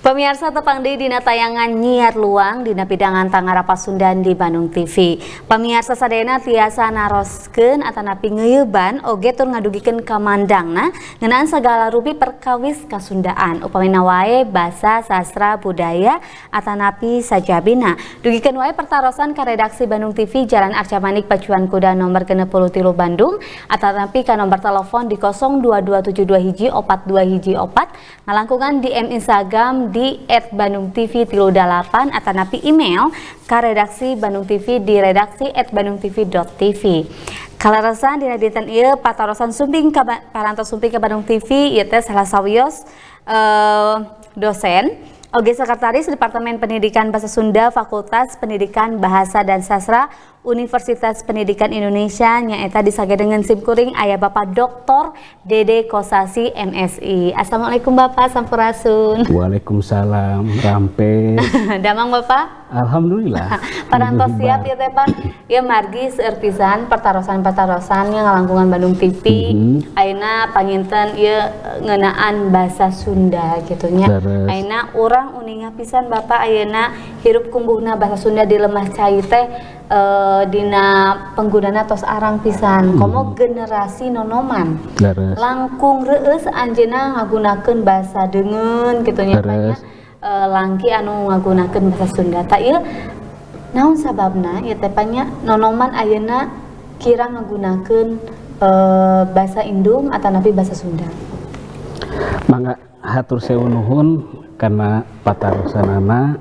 Pemirsa tepang dina tayangan nyiar luang dina pidangan Tangara Pasundan di Bandung TV. Pemirsa sadena tiasa naroskeun atanapi ngeuyeban oge tur ngadugikeun kamandangna ngeunaan sagala rupi perkawis kasundaan upamina wae basa sastra budaya atanapi sajabina. Dugikeun wae pertarosan ka redaksi Bandung TV Jalan Arca Manik Pacuan Kuda nomor 63 Bandung atanapi ka nomor telepon di 02272 hiji 42 hiji 4 ngalangkungan di Instagram di @bandungtv38 atanapi email ka redaksi Bandung TV di redaksi @bandungtv.tv. Kalaresan dina dinten ieu patarosan sumping ka parantos sumping ka Bandung TV ieu teh salah sawios dosen oge sekretaris Departemen Pendidikan Bahasa Sunda Fakultas Pendidikan Bahasa dan Sastra Universitas Pendidikan Indonesia nyaeta disagedengeun simkuring aya Bapak Dr. Dede Kosasi MSI. Assalamualaikum Bapak sampurasun. Waalaikumsalam rampe. Damang Bapak? Alhamdulillah. Parantos siap ya teh Pak. Ya margi seueur pisan pertarosan-pertarosan yang ngalangkungan Bandung TV. Ayeuna panginten ieu ngeunaan bahasa Sunda gitu nya. Ayeuna urang uninga pisan Bapak ayeuna hirup kumbuhna bahasa Sunda di Lemah Cai teh dina penggunana tos arang pisan komo generasi nonoman langkung reueus anjeunna ngagunakeun bahasa deungeun kitu nya langki anu ngagunakeun bahasa Sunda ta ieu naon sababna ieu teh nya nonoman ayeuna kira ngagunakeun bahasa Indung atanapi bahasa Sunda. Mangga hatur sewu nuhun kana patarosanana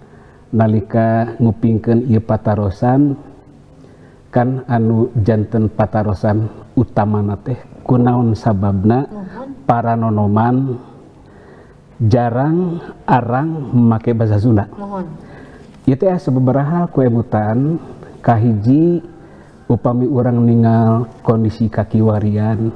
nalika ngupingkeun ieu patarosan kan anu janten patarosan utamana teh kunaon sababna para nonoman jarang arang make bahasa Sunda. Ieu teh sababaraha ku emutan kahiji upami urang ningal kondisi kakiwarian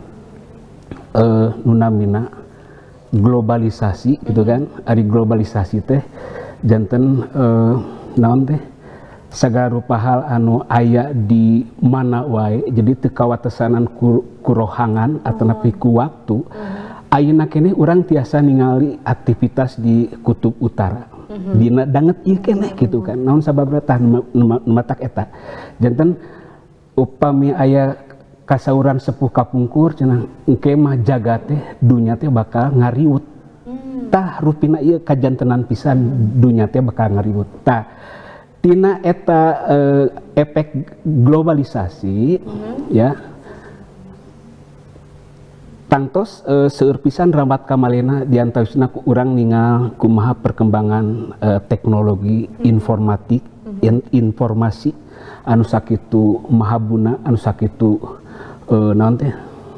nunamina globalisasi gitu kan. Ari globalisasi teh janten naon teh sagala rupa hal anu aya di mana wae jadi teu kawatesanan ku rohangan atanapi ku waktu. Ayeuna keneh urang tiasa ningali aktivitas di kutub utara dina danget ieu keneh gitu kan. Naon sababna tah matak eta janten upami aya kasauran sepuh kapungkur cenah engke mah jagat teh dunya teh bakal ngariwut tah rupina ieu kajantenan pisan dunya teh bakal ngariwut tah tina eta efek globalisasi ya tangtos seueur pisan rambat kamalena diantarosna ku urang ningal kumaha perkembangan teknologi informatik informasi anu sakitu mahabuna anu sakitu naon teh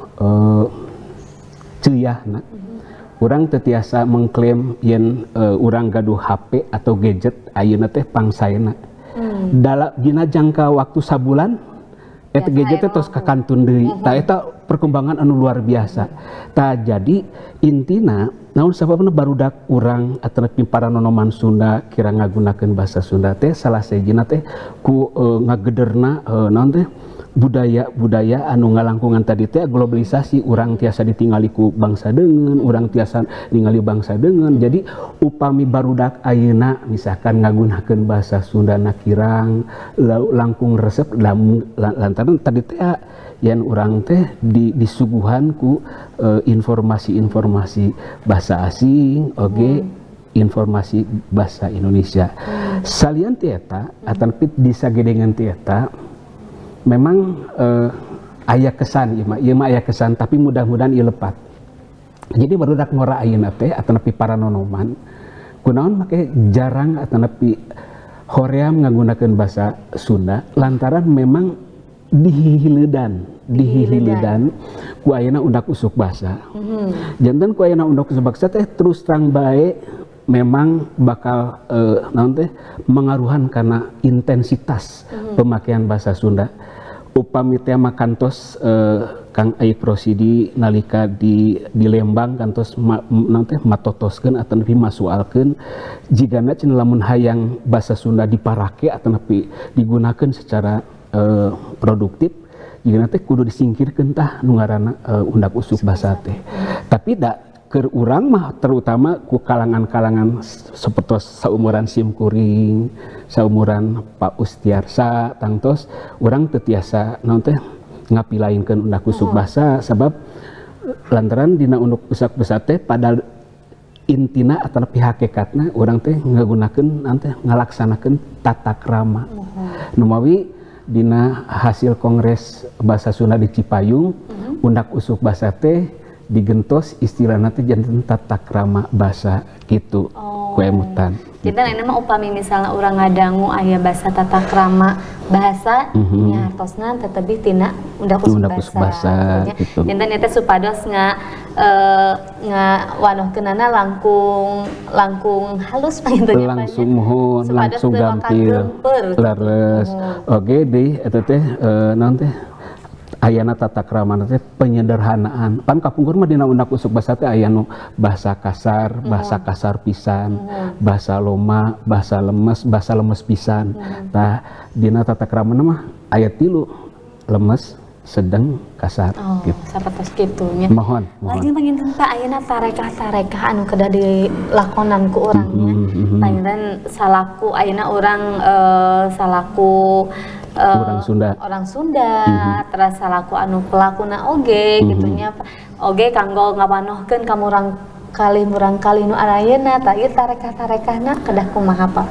ceuyahna. Urang tetiasa mengklaim yen urang gaduh HP atau gadget ayeuna teh pangsaena. Dina jangka waktu sabulan eta gadget teh tos kakantun deui. Tah eta perkembangan anu luar biasa. Tah jadi intina naon sababna barudak urang atanapi para nonoman Sunda kira ngagunakeun bahasa Sunda teh salah sejina teh ku ngagederna naon teh budaya anu ngalangkungan tadi teh globalisasi urang tiasa ditingali ku bangsa deungeun urang tiasa ningali bangsa deungeun jadi upami barudak ayeuna misalkan ngagunakeun bahasa Sunda kirang langkung resep lantaran tadi teh yen urang teh disuguhan ku informasi-informasi bahasa asing oge informasi bahasa Indonesia salian ti eta ataupun disagedengan ti eta memang aya kesan ieu mah aya kesan tapi mudah-mudahan ieu lepat. Jadi barudak ngora ayeuna teh atanapi para nonoman kunaon make jarang atanapi hoream ngagunakeun bahasa Sunda lantaran memang dihihiledan ku ayeuna undak usuk basa. Janten ku ayeuna undak usuk basa teh terus terang bae memang bakal naon teh mengaruhan karena intensitas pemakaian bahasa Sunda. Upami teh makantos Kang Ai Prosidi nalika di Lembang kantos naon teh matotoskeun ataupun masualkeun jigana cenah lamun hayang bahasa Sunda diparake ataupun digunakeun secara produktif jigana teh kudu disingkirkeun tah nu ngaranna undak usuk basa teh. Tapi da keur urang mah terutama ku kalangan-kalangan seperti saumuran Simkuring, saumuran Pak Ustiarsa, tangtos urang teu tiasa naon teh ngapilainkeun undak usuk basa sabab lantaran dina unduk usuk basa teh pada intina atau hakikatna urang teh ngagunakeun nanti ngalaksanakeun tata krama. Nu mawi dina hasil kongres bahasa Sunda di Cipayung undak usuk basa teh digentos istilahna teh janten tata krama basa kitu kuemutan. Jadi ini mah upami misalnya orang ngadangu aya basa tata krama bahasa nya hartosna tetapi tina undak usuk basa gitu. Janten eta supados wanohkeunana langkung halus panginten langsung mohon langsung gampil leres. Oge deui eta teh naon teh ayana tata krama teh penyederhanaan. Pan kapungkur mah dina undak usuk basa teh aya nu bahasa kasar pisan, bahasa loma, bahasa lemes pisan. Tah dina tata krama mah aya 3, lemes, sedang, kasar gitu. Sapatos kitu nya. Mohon. Lajeng panginten Pak ayeuna tarekah-tarekah anu kedah dilakonan ku urangnya. Panginten salaku ayeuna urang salaku orang Sunda terus salaku anu pelakuna oge gitunya oge kanggo ngapanohkeun ka murang kali nu ayeuna tah ieu tarekah-tarekahna kedah kumaha Pak?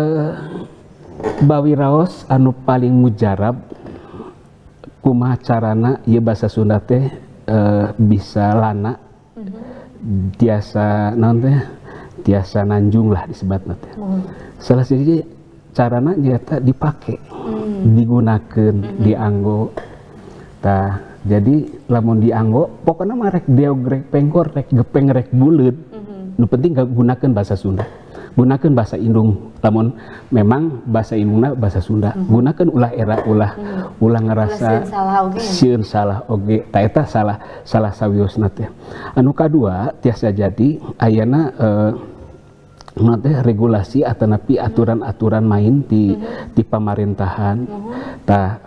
Bawi raos anu paling mujarab kumaha carana ieu basa Sunda teh bisa lana tiasa naon teh tiasa nanjung lah disebutna teh. Salah siji carana nyata dipake digunakan dianggo tah jadi lamun dianggo pokoknya mah rek deog rek pengkor rek gepeng rek buleut nu penting gunakan bahasa Sunda gunakan bahasa indung lamun memang bahasa indungna bahasa Sunda gunakan ulah era ulah ngerasa sieun salah oge tah eta salah sawiosna teh anu kadua tiasa jadi ayana nanti regulasi atau napi aturan-aturan main di pemerintahan, tah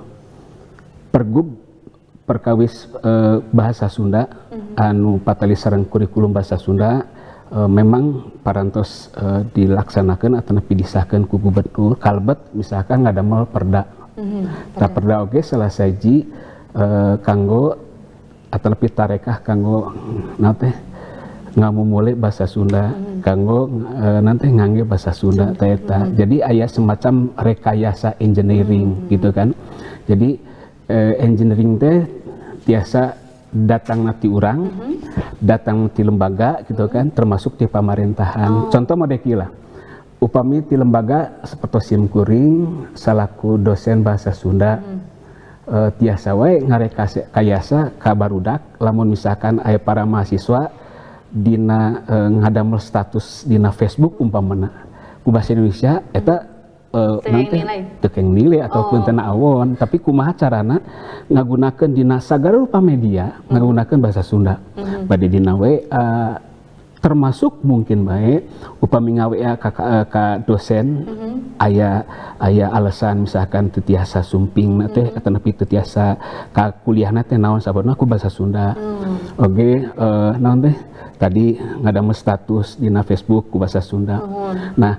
pergub perkawis bahasa Sunda, anu patali sareng kurikulum bahasa Sunda, memang parantos dilaksanakan atau napi disahkan ku gubernur kalbet misalkan ngadamel perda, tah perda oge salah saji kanggo atau napi tarekah kanggo nanti ngamumule bahasa Sunda kanggo nanti ngangge bahasa Sunda eta. Jadi aya semacam rekayasa engineering gitu kan. Jadi engineering teh tiasa datang nanti urang, datang ti lembaga gitu kan, termasuk di pemerintahan. Contoh mode kieu upami ti lembaga seperti Simkuring salaku dosen bahasa Sunda tiasa wae ngarekayasa ka barudak lamun misalkan aya para mahasiswa dina ngadamel status dina Facebook umpamana ku bahasa Indonesia eta nanti tekeng nilai ataupun tena awon tapi kumaha carana ngagunakeun dina sagala rupa media ngagunakeun bahasa Sunda bade dina WA termasuk mungkin bae upami ngawe ka dosen aya alasan misalkan teu tiasa sumping teh atau nepi teu tiasa ka kuliahna teh naon sabarna ku bahasa Sunda oge naon teh tadi ngadamel status dina Facebook ku bahasa Sunda. Nah,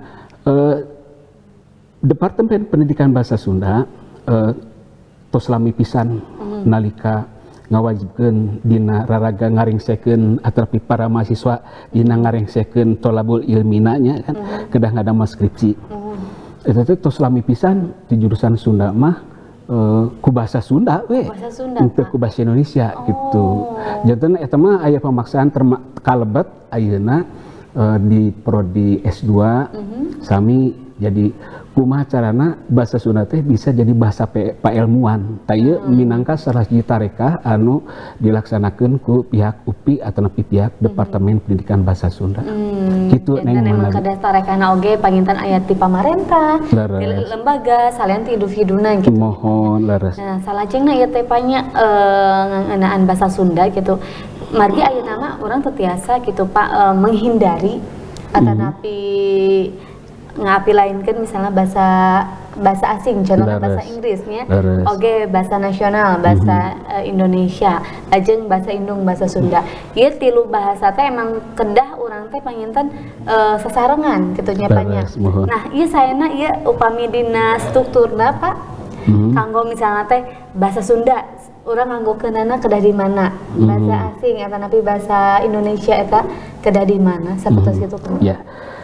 Departemen Pendidikan Bahasa Sunda tos lami pisan nalika ngawajibkeun dina raraga ngaringsekeun atrapi para mahasiswa dina ngaringsekeun tolabul ilmina nya kan kedah ngadamel skripsi. Eta teh tos lami pisan di jurusan Sunda mah ku bahasa Sunda we untuk ku bahasa Indonesia gitu. Janten eta mah aya pamaksaan kalebet ayeuna di prodi S2 sami jadi kumaha carana bahasa Sunda teh bisa jadi bahasa pailmuan. Tah ieu minangka salah hiji tarekah anu dilaksanakeun ku pihak UPI atau nepi pihak Departemen Pendidikan Bahasa Sunda. Kitu neng memang kada tarekahna oge panginten aya ti pamarentah, ti lembaga, salian ti individuna gitu. Mohon leres. Nah, salajengna ieu teh panya ngeunaan bahasa Sunda gitu. Margi ayeuna mah urang teu tiasa gitu Pak menghindari atanapi ngapilainkeun misalnya bahasa bahasa asing, contohnya bahasa Inggrisnya, oke bahasa nasional, bahasa Indonesia, lajeng bahasa Indung, bahasa Sunda. Ieu tilu bahasa teh emang kedah urang teh panginten sasarengan gitu nya banyak. Nah, ieu saena ieu upami dina strukturna Pak, kanggo misalnya teh bahasa Sunda, orang nganggokeunana kedah di mana, bahasa asing eta napi bahasa Indonesia eta kedah di mana, sapertos kitu kan. Ya.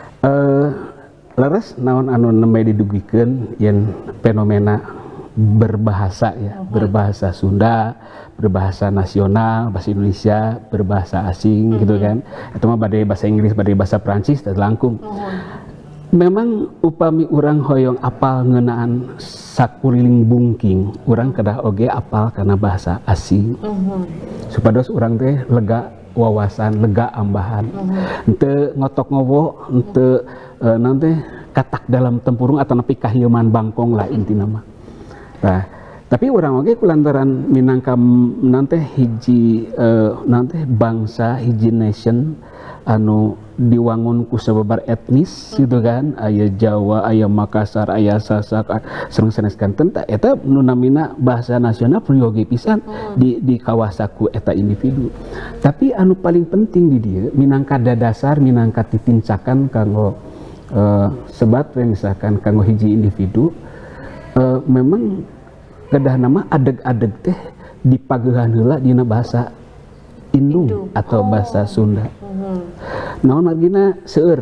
Leres naon anu nembe didugikeun yen fenomena berbahasa ya, berbahasa Sunda, berbahasa nasional, bahasa Indonesia, berbahasa asing gitu kan. Itu mah bade bahasa Inggris, bade bahasa Prancis teh langkung. Memang upami urang hoyong apal ngeunaan sakuriling bungking, urang kedah oge apal karena bahasa asing. Supados urang teh lega wawasan, lega ambahan. Henteu ngotok ngowo, henteu nanti katak dalam tempurung atau nepi kaheuman bangkong lah intina mah. Nah, tapi orang oge kulantaran minangka nanti hiji nanti bangsa hiji nation anu diwangun ku sababar etnis gitu kan, aya Jawa, aya Makassar, aya Sasak, sareng saneskan tenta eta nu namina bahasa nasional priyogi pisan di kawasaku eta individu. Tapi anu paling penting di dieu minangka dadasar, minangka titincakan kanggo sebat misalkan kanggo hiji individu, memang kedah nama adeg-adeg teh dipageuhan heula dina bahasa Indung atau bahasa Sunda. Naon argina seueur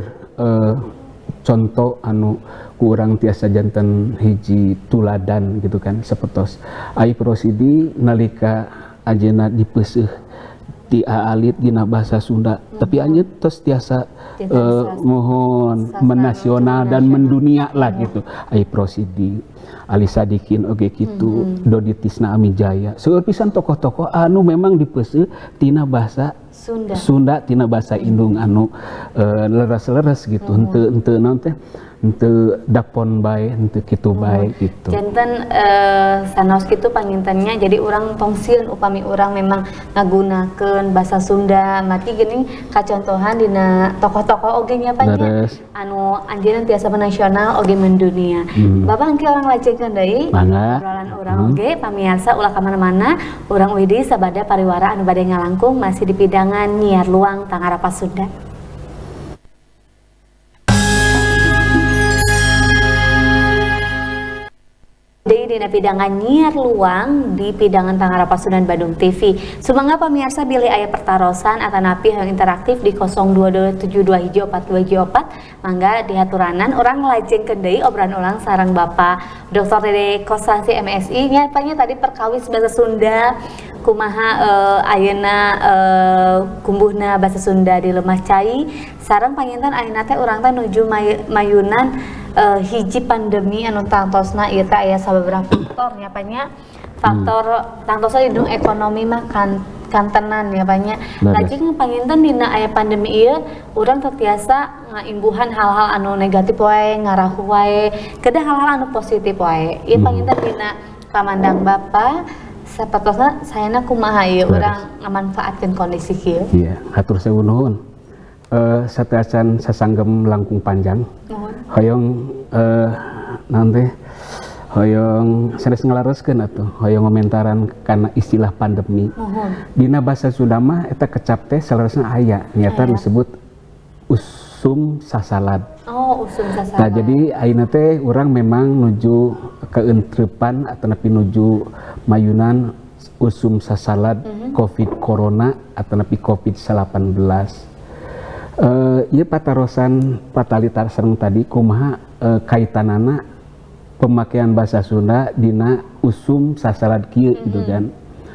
contoh anu kurang tiasa janten hiji tuladan gitu kan, sapertos ai prosidi nalika ajeuna dipeuseuh ti alit dina bahasa Sunda, tapi anjeun tos tiasa mohon menasional dan mendunia lah gitu. Ai prosidi Ali Sadikin oge kitu, Dodi Tisna Amijaya, seueur pisan tokoh-tokoh anu memang dipeuseuh tina bahasa Sunda tina bahasa Indung anu leres-leres gitu. Henteu naon teh, henteu dapon bae, henteu kitu bae gitu. Janten sanos kitu pangintennya jadi urang tongsiun upami urang memang ngagunakeun bahasa Sunda, mati geuning kacontohan dina tokoh-tokoh oge nya pannya anu anjeunna tiasa nasional oge mendunia. Bapak engke orang lajengkeun deui obrolan urang oge pamiarsa ulah ka mana-mana, urang Widi sabada pariwara anu bade ngalangkung masih di pidangan nyiar luang Tangarapa Sunda. Dina pidangan nyiar luang di pidangan Tangarapa Sunda Bandung TV. Sumangga pamirsa bilih aya pertarosan atanapi yang interaktif di 0272 mangga dihaturanan orang lajengkeun deui obrolan ulang sareng Bapak Dr. Dede Kosasi MSI nya tadi perkawis bahasa Sunda kumaha ayeuna kumbuhna bahasa Sunda di Lemah Cai sareng panginten ayeuna teh urang teh nuju mayunan hiji pandemi anu tangtosna ieu teh aya sababaraha faktor nya panya faktor tangtosna indung ekonomi mah kantenan ya banyak. Lajeng panginten dina aya pandemi ieu urang tertiasa ngaimbuhan hal-hal anu negatif wae, ngarahu wae, kedah hal-hal anu positif wae. Ieu panginten dina pamandang Bapa sapertosna saena kumaha ieu urang ngamanfaatkeun kondisi kieu. Iya, hatur sewu nuhun. Sateasan sasanggem langkung panjang. Hoyong nanti hoyong sanes ngalareskeun atuh hoyong komentaran karena istilah pandemi. Dina bahasa Sunda mah eta kecap teh salaresna aya nyata disebut usum sasalad. Oh, usum sasalad. Nah, jadi ayeuna teh urang memang nuju keentrepan atau nepi nuju mayunan usum sasalad Covid corona atau nepi Covid-19. Ieu patarosan fatalitas sareng tadi kumaha kaitanana pemakaian bahasa Sunda dina usum sasalad kieu gitu kan.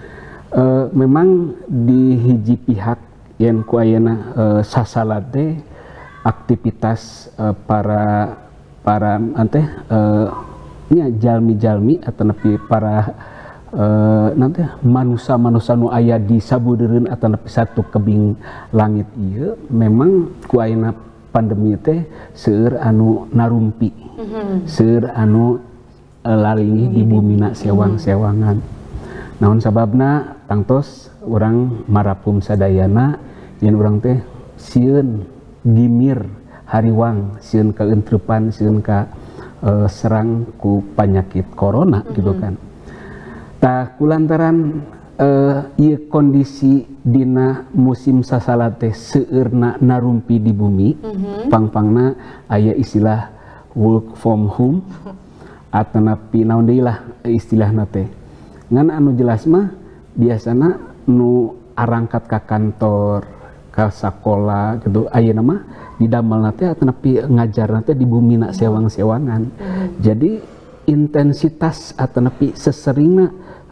Memang di hiji pihak yen ku ayeuna sasalad teh aktivitas para anteh nya jalmi-jalmi atau nepi para nanti manusia nu aya di sabudeureun atau nepi satu kebing langit ieu memang ku ayeuna pandemi teh seueur anu narumpi, seueur anu lalinggih di bumina sewang-sewangan. Naon sababna tangtos urang marapum sadayana yen urang teh sieun gimir hariwang, sieun kaentrepan, sieun ka serang ku penyakit corona gitu kan. Tah kulantaran ieu kondisi dina musim sasalate seueurna narumpi di bumi, pangpangna aya istilah work from home atau napi naon deui lah istilahna teh. Ngan anu jelas mah biasana nu arangkat ka kantor, ka sakola gitu ayeuna mah didamelna teh atau napi ngajarna teh di bumi nak sewang-sewangan. Jadi intensitas atau napi seseringna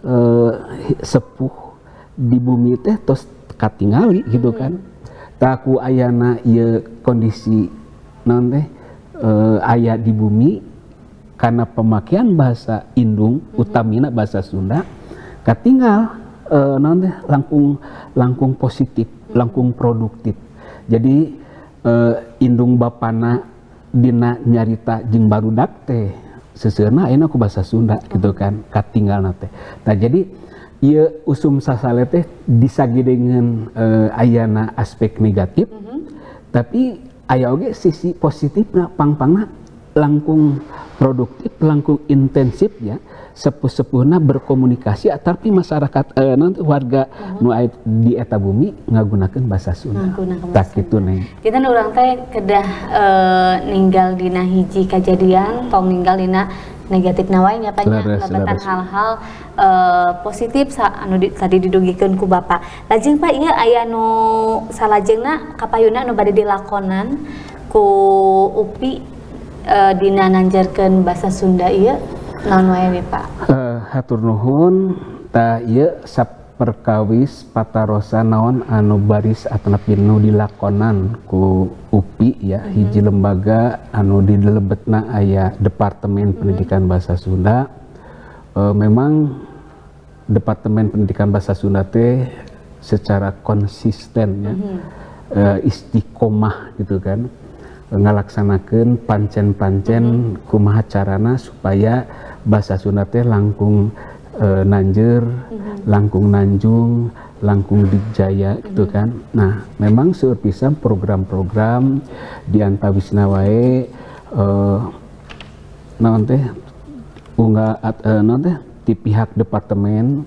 sepuh di bumi teh tos katingali gitu kan. Taku ayana ieu kondisi naon teh aya di bumi karena pemakaian bahasa indung utamina bahasa Sunda katinggal naon teh langkung positif, langkung produktif. Jadi indung bapana dina nyarita jeung barudak teh seseueurna ayeuna ku bahasa Sunda gitu kan katinggalna teh. Nah jadi ieu usum sasale teh disagideungeun ayana aspek negatif, tapi aya oge sisi positifna pangpangna langkung produktif, langkung intensif ya sepuh-sepuhna berkomunikasi tapi masyarakat nanti warga nu aya di eta bumi ngagunakeun bahasa Sunda. Tak kitu neng. Kita urang teh kedah ninggal dina hiji kajadian tong ninggal dina negatif wae nya lebatan hal-hal positif anu tadi didugikeun ku Bapak. Lajeng Pak ieu aya nu salajengna kapayuna anu bade dilakonan ku UPI dina nanjarkeun bahasa Sunda ieu naon wae Pak? Hatur nuhun, ta ieu saperkawis patarosa naon anu baris atanapi nu dilakonan ku UPI ya, hiji lembaga anu di lebetna aya Departemen Pendidikan Bahasa Sunda. Memang Departemen Pendidikan Bahasa Sunda teh secara konsisten ya, istiqomah gitu kan, ngalaksanakeun pancen-pancen kumaha carana supaya bahasa Sunda teh langkung nanjeur, langkung nanjung, langkung dijaya gitu kan. Nah, memang seueur pisan program-program di antawisna wae naon teh naon teh di pihak departemen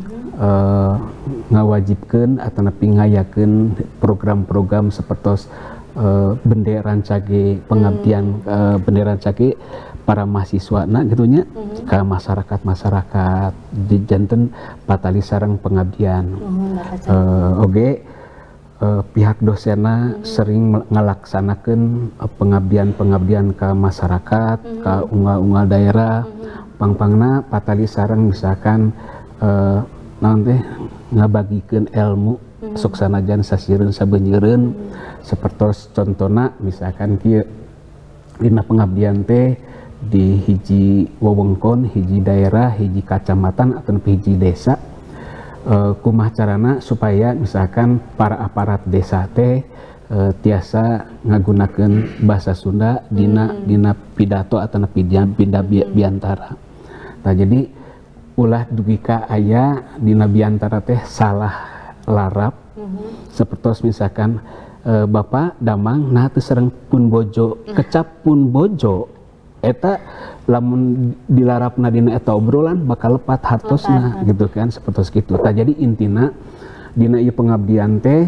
ngawajibkeun atanapi ngayakeun program-program sapertos benderan cage pengabdian benderan cage para mahasiswa nah gitunya ke masyarakat di janten patali sareng pengabdian. Oge pihak dosena sering ngalaksanakeun pengabdian ke masyarakat, ke unggal-unggal daerah, pangpangna patali sareng misalkan naon teh ngabagikeun ilmu sok sanajan sasiereun sabeunjeureun sapertos contona misalkan kieu dina pengabdian teh di hiji wewengkon, hiji daerah, hiji kacamatan atau hiji desa, kumaha carana supaya misalkan para aparat desa teh tiasa ngagunakeun bahasa Sunda dina pidato atau pindah biantara. Nah jadi ulah dugika aya dina biantara teh salah larap, seperti misalkan Bapak damang nah teu sareng pun bojo, kecap pun bojo eta lamun dilarapna dina eta obrolan bakal lepat hartosna gitu kan, seperti itu. Nah, jadi intina dina ieu pengabdian teh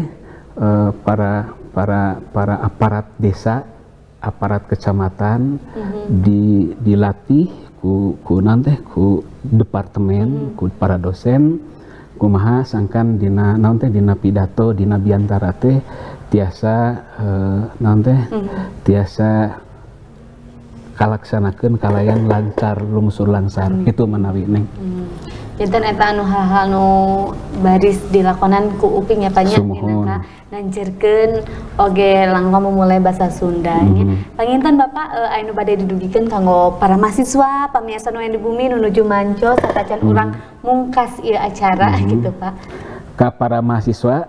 para aparat desa, aparat kecamatan dilatih ku nanti ku departemen, ku para dosen kumaha sangkan dina naon teh dina pidato dina biantara teh tiasa naon teh tiasa kalaksanakeun kalayan lancar lungsur langsar itu menawi neng. Janten eta anu hal-hal nu baris dilakonan ku UPI nya pannya dina nanjeurkeun oge langkung memulai bahasa Sunda nya. Panginten Bapak anu bade didugikeun kanggo para mahasiswa pamirsa nu di bumi nu nuju manco satacan urang mungkas ieu acara gitu Pak. Ka para mahasiswa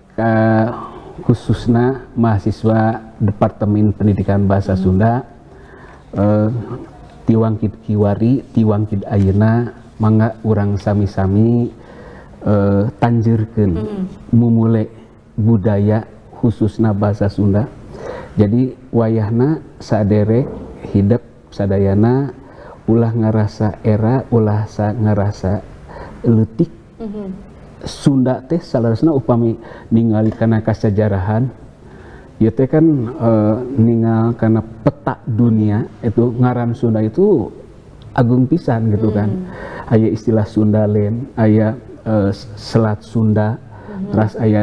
khususna mahasiswa Departemen Pendidikan Bahasa Sunda tiwangkid kiwari tiwangkid ayeuna mangga urang sami-sami tanjeurkeun mumule budaya khususna bahasa Sunda. Jadi wayahna saderek hidup sadayana ulah ngarasa era, ulah ngarasa leutik. Sunda teh salarasna upami ningali kana kasajarahan ieu teh kan ningal kana peta dunia itu ngaran Sunda itu agung pisan gitu kan. Aya istilah Sundalen, aya Selat Sunda, terus aya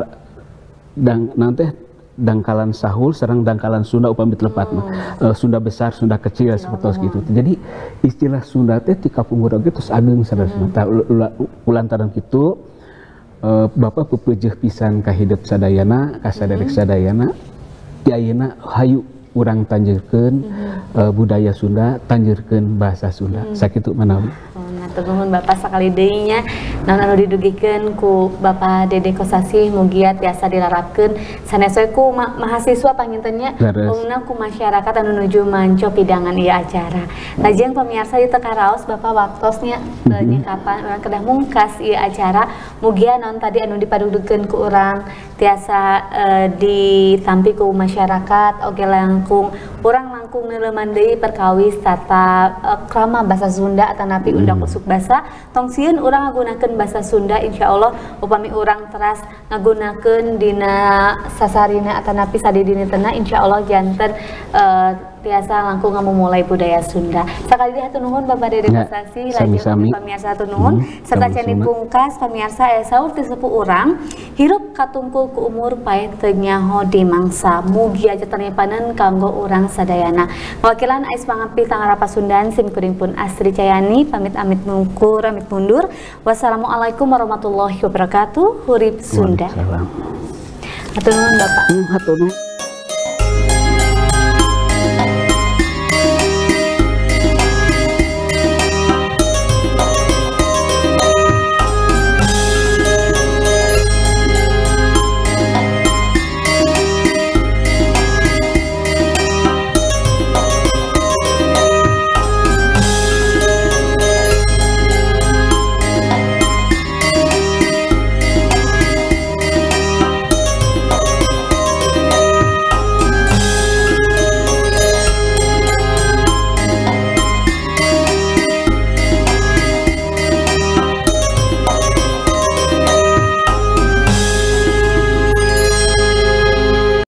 dangkalan Sahul sareng dangkalan Sunda upami telepat mah. Sunda besar, Sunda kecil seperti itu. Jadi istilah Sunda teh ti kapungkur oge tos ageung sanesna. Ulantaran kitu Bapak pepeujeut pisan ka hidup sadayana, ka saderek sadayana. Ti ayeuna hayu urang tanjeurkeun budaya Sunda, tanjeurkeun bahasa Sunda. Sakitu manawi. Nuhun Bapak sakali deui nya naon anu didugikeun ku Bapak Dede Kosasih mugia tiasa dilarapkeun sanesoi ku mahasiswa pangintennya umumna ku masyarakat anu nuju manco pidangan ieu acara. Lajeng pamirsa ieu teh karaos Bapak waktosnya nya kapan urang kedah mungkas ieu acara mugia naon tadi anu dipadudugkeun ku urang tiasa ditampi ku masyarakat oge langkung urang langkung neuleuman deui perkawis tata krama basa Sunda atanapi undang usuk basa tong sieun urang ngagunakeun basa Sunda insyaallah upami urang teras ngagunakeun dina sasarina atanapi sadidinitena insyaallah janten tiasa langkung ngamumulai budaya Sunda. Sakali deui hatur nuhun Bapak Dede Kosasih lajeng pamirsa hatur nuhun serta cenah pungkas pamirsa saur teu sepuh urang hirup katungkul ku umur paeh teu nyaho di mangsa mugi aja tanipaneun kanggo urang sadayana. Wakilan Ais Pangampi Tangara Pasundan sim kuring pun Astri Cayani pamit mungkur amit mundur. Wassalamualaikum warahmatullahi wabarakatuh. Hurip Sunda. Waalaikumsalam. Hatur nuhun Bapak. Hatur nuhun.